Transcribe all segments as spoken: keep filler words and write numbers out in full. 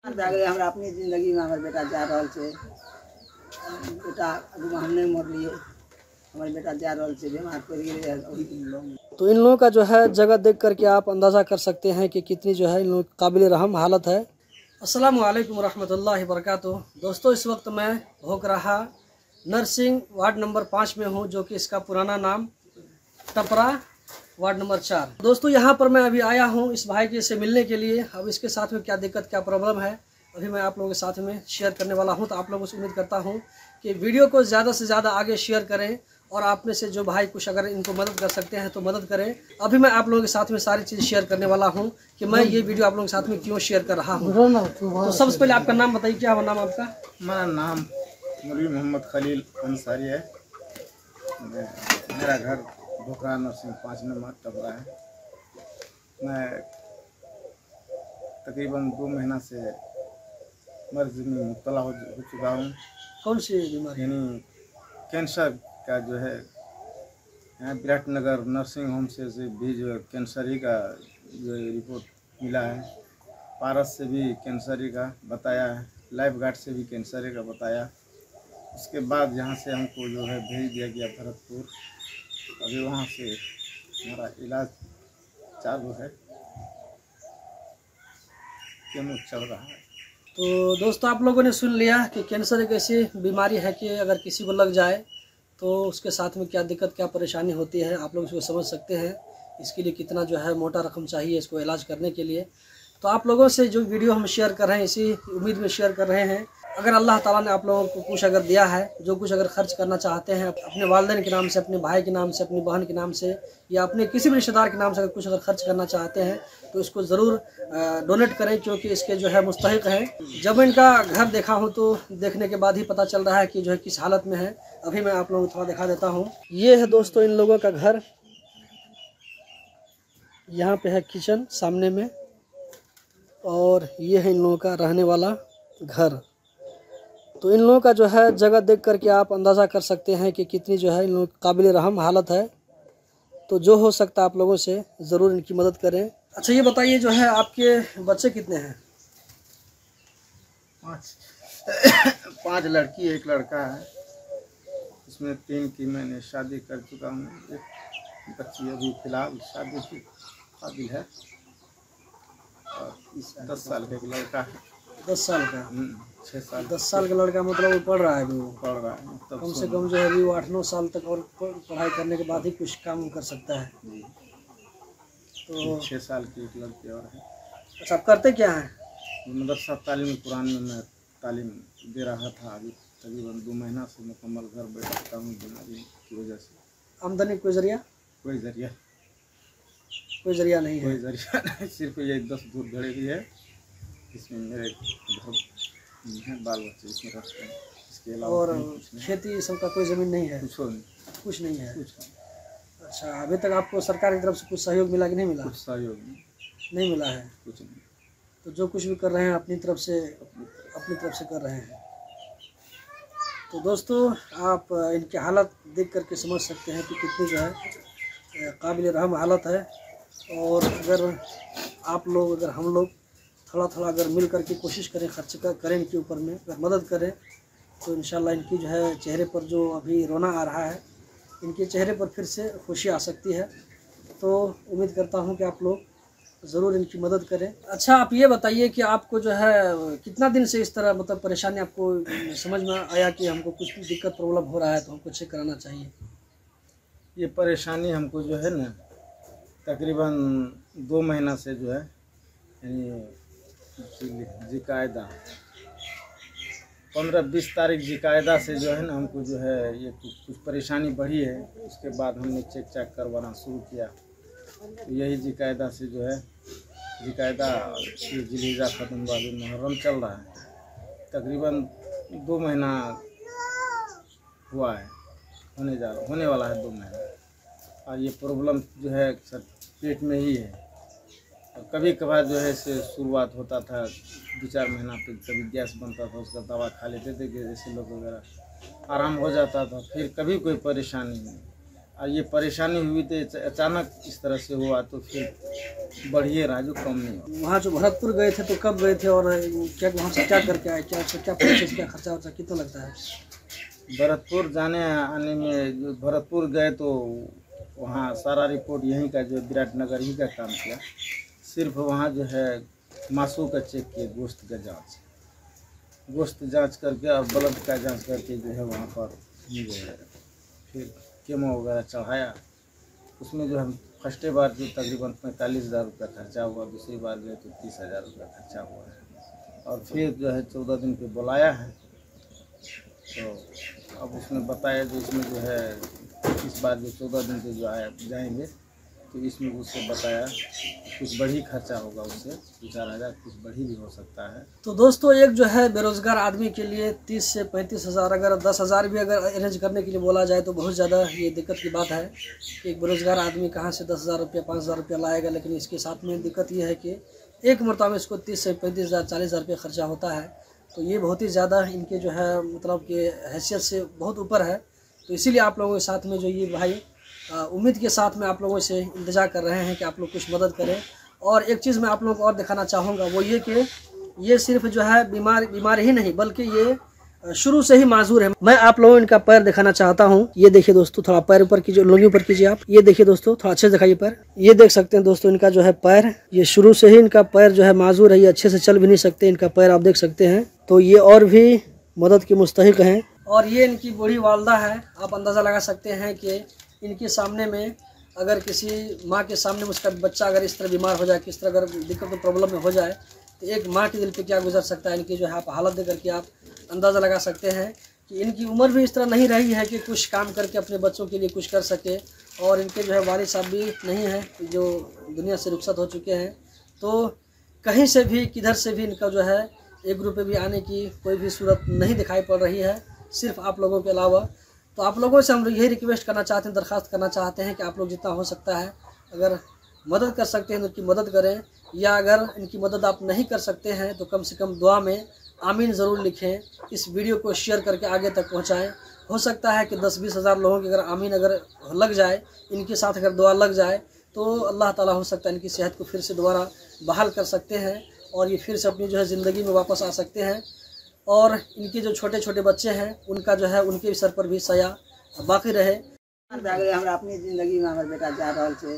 हमरा अपनी जिंदगी में हमारे बेटा जा रहा है, बेटा अभी हम नहीं मर लिए, हमारे बेटा जा रहा है बीमार पड़ गए। तो इन लोगों का जो है जगह देख करके आप अंदाज़ा कर सकते हैं कि कितनी जो है इन लोग काबिल रहम हालत है। अस्सलामु अलैकुम रहमतुल्लाहि व बरकातुहू। दोस्तों, इस वक्त मैं भोकराहा नरसिंह वार्ड नंबर पाँच में हूँ, जो कि इसका पुराना नाम टपरा वार्ड नंबर चार। दोस्तों, यहाँ पर मैं अभी आया हूँ इस भाई के से मिलने के लिए। अब इसके साथ में क्या दिक्कत क्या प्रॉब्लम है अभी मैं आप लोगों के साथ में शेयर करने वाला हूँ। तो आप लोगों से उम्मीद करता हूँ कि वीडियो को ज़्यादा से ज़्यादा आगे शेयर करें और आप में से जो भाई कुछ अगर इनको मदद कर सकते हैं तो मदद करें। अभी मैं आप लोगों के साथ में सारी चीज़ शेयर करने वाला हूँ कि मैं ये वीडियो आप लोगों के साथ में क्यों शेयर कर रहा हूँ। तो सबसे पहले आपका नाम बताइए, क्या है नाम आपका? मेरा नाम मौलवी मोहम्मद खलील अंसारी है। मेरा घर भोकरा नरसिंह पाँच नंबर टपरा है। मैं तकरीबन दो महीना से मर्ज में मुब्तला हो चुका हूँ। कौन सी बीमारी? यानी कैंसर का जो है यहाँ विराटनगर नर्सिंग होम से, से भी जो कैंसर ही का जो रिपोर्ट मिला है। पारस से भी कैंसर ही का बताया है, लाइफ गार्ड से भी कैंसर ही का बताया। उसके बाद यहाँ से हमको जो है भेज दिया गया भरतपुर। अभी वहाँ से हमारा इलाज चालू है, केमो चल रहा है। तो दोस्तों, आप लोगों ने सुन लिया कि कैंसर एक ऐसी बीमारी है कि अगर किसी को लग जाए तो उसके साथ में क्या दिक्कत क्या परेशानी होती है आप लोग इसको समझ सकते हैं। इसके लिए कितना जो है मोटा रकम चाहिए इसको इलाज करने के लिए। तो आप लोगों से जो वीडियो हम शेयर कर रहे हैं इसी उम्मीद में शेयर कर रहे हैं। अगर अल्लाह ताला ने आप लोगों को कुछ अगर दिया है, जो कुछ अगर खर्च करना चाहते हैं अपने वालिदैन के नाम से, अपने भाई के नाम से, अपनी बहन के नाम से या अपने किसी भी रिश्तेदार के नाम से अगर कुछ अगर खर्च करना चाहते हैं तो इसको ज़रूर डोनेट करें, क्योंकि इसके जो है मुस्तहिक हैं। जब इनका घर देखा हूँ तो देखने के बाद ही पता चल रहा है कि जो है किस हालत में है। अभी मैं आप लोगों को थोड़ा दिखा देता हूँ। ये है दोस्तों इन लोगों का घर। यहाँ पे है किचन सामने में, और ये है इन लोगों का रहने वाला घर। तो इन लोगों का जो है जगह देख करके आप अंदाज़ा कर सकते हैं कि कितनी जो है इन लोगों काबिल रहम हालत है। तो जो हो सकता है आप लोगों से ज़रूर इनकी मदद करें। अच्छा, ये बताइए जो है आपके बच्चे कितने हैं? पाँच पाँच लड़की एक लड़का है। इसमें तीन की मैंने शादी कर चुका हूँ। एक बच्ची अभी फ़िलहाल शादी की काबिल है, और इस दस साल का एक लड़का है। दस साल का? छः साल दस साल का लड़का मतलब वो पढ़ रहा है अभी? वो पढ़ रहा है। तब कम से कम जो है अभी वो आठ नौ साल तक और पढ़ाई करने के बाद ही कुछ काम कर सकता है। तो छः साल की एक लड़की और है। अच्छा, आप करते क्या हैं? मदरसा तालीम कुरान में मैं तालीम दे रहा था। अभी तकरीबन दो महीना से मुकम्मल घर बैठता हूँ बीमारी की वजह से। आमदनी कोई जरिया? कोई जरिया कोई जरिया नहीं है? कोई जरिया नहीं, सिर्फ ये दस दूर घड़े ही है। इसमें मेरे घर हैं, बाल बच्चे इसमें रखते हैं। इसके अलावा और खेती सबका कोई ज़मीन नहीं है? कुछ नहीं कुछ नहीं है। कुछ नहीं। अच्छा, अभी तक आपको सरकार की तरफ से कुछ सहयोग मिला कि नहीं मिला? कुछ सहयोग नहीं, नहीं मिला है। कुछ नहीं। तो जो कुछ भी कर रहे हैं अपनी तरफ से अपनी तरफ से कर रहे हैं। तो दोस्तों, आप इनकी हालत देख करके समझ सकते हैं कि कितनी जो है काबिल रहम हालत है। और अगर आप लोग अगर हम लोग थोड़ा थोड़ा अगर मिल करके कोशिश करें, खर्च कर करें इनके ऊपर में, अगर मदद करें तो इंशाल्लाह इनकी जो है चेहरे पर जो अभी रोना आ रहा है, इनके चेहरे पर फिर से खुशी आ सकती है। तो उम्मीद करता हूं कि आप लोग ज़रूर इनकी मदद करें। अच्छा, आप ये बताइए कि आपको जो है कितना दिन से इस तरह मतलब परेशानी आपको समझ में आया कि हमको कुछ भी दिक्कत प्रॉब्लम हो रहा है तो हमको चेक कराना चाहिए? ये परेशानी हमको जो है ना तकरीबन दो महीना से जो है यानी जिकायदा पंद्रह बीस तारीख जिकायदा से जो है ना हमको जो है ये कुछ परेशानी बढ़ी है। उसके बाद हमने चेक चेक करवाना शुरू किया। तो यही जिकायदा से जो है जिकायदा जिलीजा ख़त्म वाली मुहर्रम चल रहा है। तकरीबन दो महीना हुआ है, होने जा होने वाला है दो महीना। और ये प्रॉब्लम जो है सर पेट में ही है। और कभी कभार जो है से शुरुआत होता था दो चार महीना पे, कभी गैस बनता था, उसका दवा खा लेते थे जैसे लोग वगैरह, आराम हो जाता था। फिर कभी कोई परेशानी नहीं। और ये परेशानी हुई तो अचानक इस तरह से हुआ तो फिर बढ़िए रहा, जो कम नहीं हुआ। वहाँ जो भरतपुर गए थे तो कब गए थे और क्या वहाँ से क्या करके आए, क्या क्या प्रोसेस, क्या खर्चा वर्चा कितना लगता है? भरतपुर जाने आने में जो भरतपुर गए तो वहाँ सारा रिपोर्ट यहीं का जो विराटनगर ही का काम किया। सिर्फ वहाँ जो है मासू का चेक किए, गोश्त का जांच गोश्त जांच करके और ब्लड का जांच करके जो है वहाँ पर जो है फिर केमो वगैरह चढ़ाया। उसमें जो हम फर्स्टे बार जो तकरीबन पैंतालीस हज़ार रुपया खर्चा हुआ, दूसरी बार गए तो तीस हज़ार रुपया खर्चा हुआ है। और फिर जो है चौदह दिन पे बुलाया है, तो अब उसमें बताया जो इसमें जो है इस बार जो चौदह दिन पे जो आया जाएंगे तो इसमें उससे बताया कुछ बढ़ी खर्चा होगा, उससे दो चार हज़ार कुछ बढ़ी भी हो सकता है। तो दोस्तों एक जो है बेरोजगार आदमी के लिए तीस से पैंतीस हज़ार, अगर दस हज़ार भी अगर अरेंज करने के लिए बोला जाए तो बहुत ज़्यादा ये दिक्कत की बात है कि एक बेरोजगार आदमी कहाँ से दस हज़ार रुपया पाँच हज़ार रुपया लाएगा। लेकिन इसके साथ में दिक्कत ये है कि एक मरतबा में इसको तीस से पैंतीस हज़ार चालीस हज़ार रुपया खर्चा होता है। तो ये बहुत ही ज़्यादा इनके जो है मतलब कि हैसियत से बहुत ऊपर है। तो इसीलिए आप लोगों के साथ में जो ये भाई उम्मीद के साथ में आप लोगों से इंतज़ार कर रहे हैं कि आप लोग कुछ मदद करें। और एक चीज़ मैं आप लोगों को और दिखाना चाहूँगा वो ये कि ये सिर्फ जो है बीमार बीमार ही नहीं बल्कि ये शुरू से ही माजूर है। मैं आप लोगों को इनका पैर दिखाना चाहता हूँ। ये देखिए दोस्तों, थोड़ा पैर ऊपर कीजिए, लुंगी ऊपर कीजिए आप। ये देखिए दोस्तों, थोड़ा अच्छे से दिखाइए पैर। ये देख सकते हैं दोस्तों इनका जो है पैर, ये शुरू से ही इनका पैर जो है माजूर है, ये अच्छे से चल भी नहीं सकते। इनका पैर आप देख सकते हैं। तो ये और भी मदद के मुस्तहिक हैं। और ये इनकी बूढ़ी वालदा है। आप अंदाज़ा लगा सकते हैं कि इनके सामने में अगर किसी माँ के सामने उसका बच्चा अगर इस तरह बीमार हो जाए, किस तरह अगर दिक्कत और प्रॉब्लम में हो जाए तो एक माँ के दिल पे क्या गुजर सकता है। इनकी जो है आप हालत देख करके आप अंदाज़ा लगा सकते हैं कि इनकी उम्र भी इस तरह नहीं रही है कि कुछ काम करके अपने बच्चों के लिए कुछ कर सके। और इनके जो है वालिद साहब भी नहीं हैं जो दुनिया से रुखसत हो चुके हैं। तो कहीं से भी किधर से भी इनका जो है एक रुपये भी आने की कोई भी सूरत नहीं दिखाई पड़ रही है, सिर्फ आप लोगों के अलावा। तो आप लोगों से हम यही रिक्वेस्ट करना चाहते हैं, दरख्वास्त करना चाहते हैं कि आप लोग जितना हो सकता है अगर मदद कर सकते हैं तो इनकी मदद करें, या अगर इनकी मदद आप नहीं कर सकते हैं तो कम से कम दुआ में आमीन ज़रूर लिखें। इस वीडियो को शेयर करके आगे तक पहुंचाएं। हो सकता है कि दस बीस हज़ार लोगों की अगर आमीन अगर लग जाए, इनके साथ अगर दुआ लग जाए तो अल्लाह ताला हो सकता है इनकी सेहत को फिर से दोबारा बहाल कर सकते हैं और ये फिर से अपनी जो है ज़िंदगी में वापस आ सकते हैं। और इनके जो छोटे छोटे बच्चे हैं उनका जो है उनके सर पर भी सया बाकी रहे। हमरा अपनी जिंदगी में हमारे बेटा जा रहा है,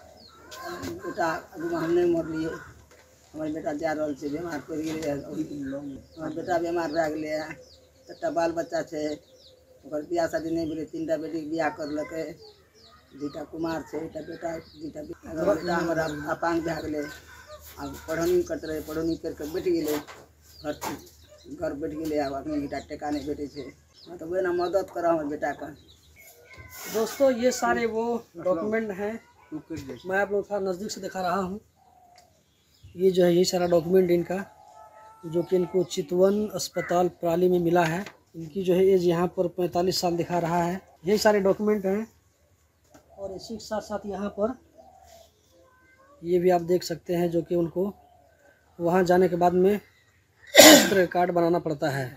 बेटा अभी हम नहीं मरलिए, हमारे बेटा जा रहा है बीमार पड़ गए। हमारे बेटा बीमार रह गए है, चार बाल बच्चा है, बियाह शादी नहीं भेले, तीन टा बेटी बियाह कर लके, दूटा कुमार है, एक बेटा दूटा बेटा हमारा अपांग भै गए। अब पढ़ौनी करते रहे, पढ़ौनी करके बैठ गए, घर घर बैठ गए। अब अपने बेटा टेका नहीं बैठे थे, तो वही ना मदद करा हमारे बेटा का। दोस्तों ये सारे वो डॉक्यूमेंट हैं, मैं आप लोग थोड़ा नज़दीक से दिखा रहा हूँ। ये जो है यही सारा डॉक्यूमेंट इनका जो कि इनको चितवन अस्पताल प्राली में मिला है। इनकी जो है एज यहाँ पर पैंतालीस साल दिखा रहा है। यही सारे डॉक्यूमेंट हैं। और इसी के साथ साथ यहाँ पर ये भी आप देख सकते हैं जो कि उनको वहाँ जाने के बाद में इस तरह कार्ड बनाना पड़ता है।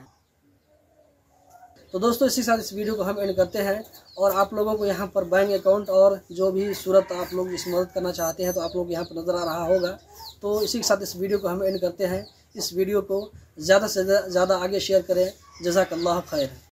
तो दोस्तों इसी के साथ इस वीडियो को हम एंड करते हैं। और आप लोगों को यहाँ पर बैंक अकाउंट और जो भी सूरत आप लोग इस मदद करना चाहते हैं तो आप लोग यहाँ पर नज़र आ रहा होगा। तो इसी के साथ इस वीडियो को हम एंड करते हैं। इस वीडियो को ज़्यादा से ज़्यादा आगे शेयर करें। जज़ाकल्लाह खैर।